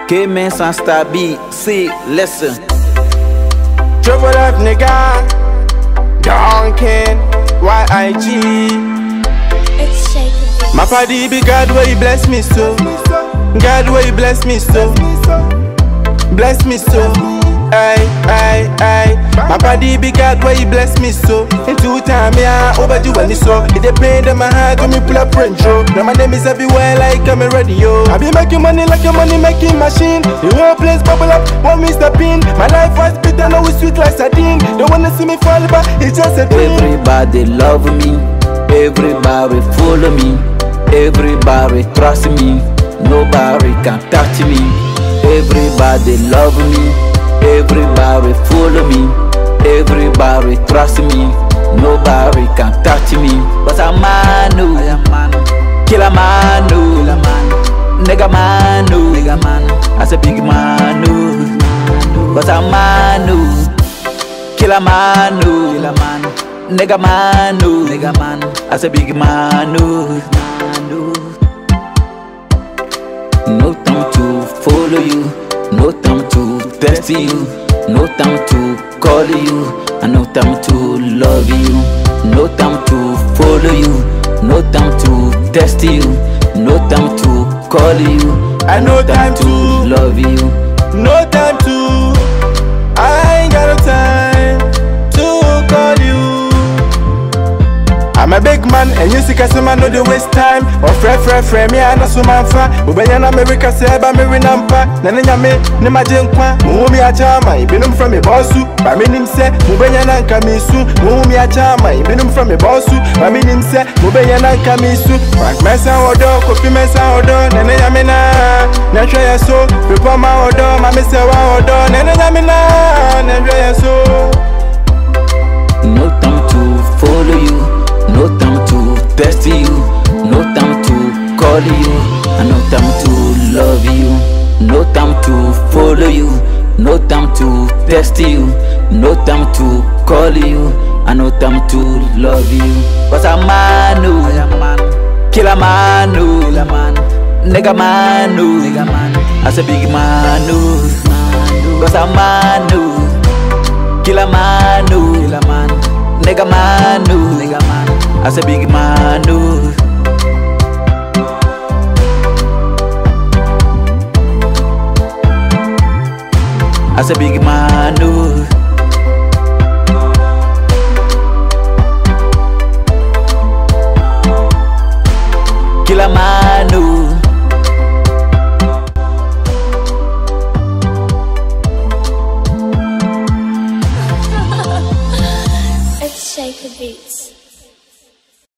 Mensah Star B. See, listen. Trouble up, nigga. Donn King YIG. It's shaking. My party be God where you bless me so. God where you bless me so. Bless me so. Ay, ay, ay. My body be God where you bless me so. In 2 times, yeah, overdue when it's so. It depends on my heart when me pull up intro. Now my name is everywhere like I'm a radio. I be making money like a money making machine. The whole place bubble up, want me step in. My life was bitter, now it's sweet like sardine. Don't wanna see me fall back, it's just a dream. Everybody love me, everybody follow me, everybody trust me, nobody can touch me. Everybody love me, everybody follow me, everybody trust me, nobody can touch me. But I'm man, KILLA man, nigga man, as a big man, but I'm man, KILLA man, nigga man, as a big man. No time to follow you, no time to test you, no time to call you, and no time to love you. No time to follow you, no time to test you, no time to call you, and no time to love you. No time to, I ain't got no time to call you. I'm a big man, and you see man no the waste time. Or friend, me and so man fa. Ubenya na America say ba me winampa. Nene nyame, ne majenkwa. Muumi a chama, ibinum from me bossu. Ba me nim se, mubenya na nka misu. Muumi a chama, ibinum from me bossu. Ba me nim se, mubenya na nka misu. Bank Mensah odo, kofi Mensah odo. Nene nyame na, nehwe ya so. Pepa ma odo, ma me se wa odo. Nene nyame na, nehwe ya so. No time to follow you, no time to test you, no time to call you, and no time to love you. No time to follow you, no time to test you, no time to call you, and no time to love you. But I'm man, KILLA man, nigga man, as a big man. Cause I'm man, KILLA man, nigga man, as a big man. As a big man. KILLA man. It's shaking beats.